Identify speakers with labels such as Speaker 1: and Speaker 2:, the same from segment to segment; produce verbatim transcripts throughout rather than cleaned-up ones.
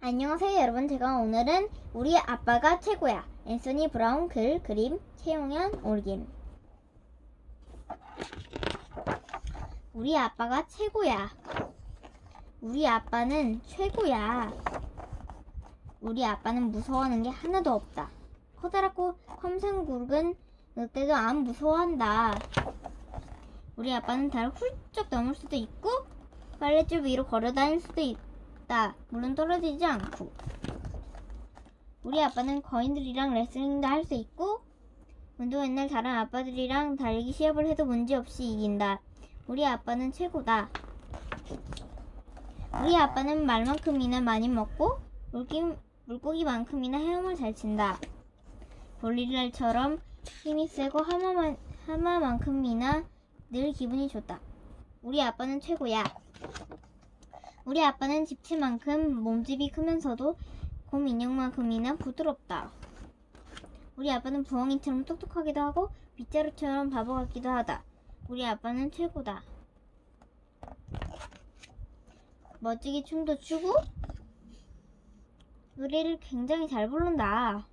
Speaker 1: 안녕하세요 여러분, 제가 오늘은 우리 아빠가 최고야 앤서니 브라운 글, 그림 최용현 올림. 우리 아빠가 최고야. 우리 아빠는 최고야. 우리 아빠는 무서워하는 게 하나도 없다. 커다랗고 험상궂은 늑대도 안 무서워한다. 우리 아빠는 달을 훌쩍 넘을 수도 있고 빨랫줄 위로 걸어다닐 수도 있다. 물론 떨어지지 않고. 우리 아빠는 거인들이랑 레슬링도 할 수 있고 운동 옛날 다른 아빠들이랑 달리기 시합을 해도 문제없이 이긴다. 우리 아빠는 최고다. 우리 아빠는 말만큼이나 많이 먹고 물기, 물고기만큼이나 헤엄을 잘 친다. 볼일날처럼 힘이 세고 하마만, 하마만큼이나 늘 기분이 좋다. 우리 아빠는 최고야. 우리 아빠는 집치만큼 몸집이 크면서도 곰 인형만큼이나 부드럽다. 우리 아빠는 부엉이처럼 똑똑하기도 하고 빗자루처럼 바보 같기도 하다. 우리 아빠는 최고다. 멋지게 춤도 추고 노래를 굉장히 잘 부른다.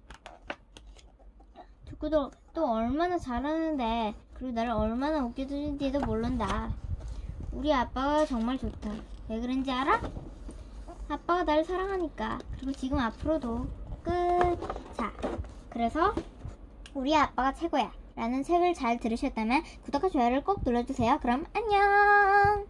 Speaker 1: 축구도 또 얼마나 잘하는데, 그리고 나를 얼마나 웃겨주는지도 모른다. 우리 아빠가 정말 좋다. 왜 그런지 알아? 아빠가 날 사랑하니까. 그리고 지금 앞으로도. 끝. 자, 그래서 우리 아빠가 최고야 라는 책을 잘 들으셨다면 구독과 좋아요를 꼭 눌러주세요. 그럼 안녕.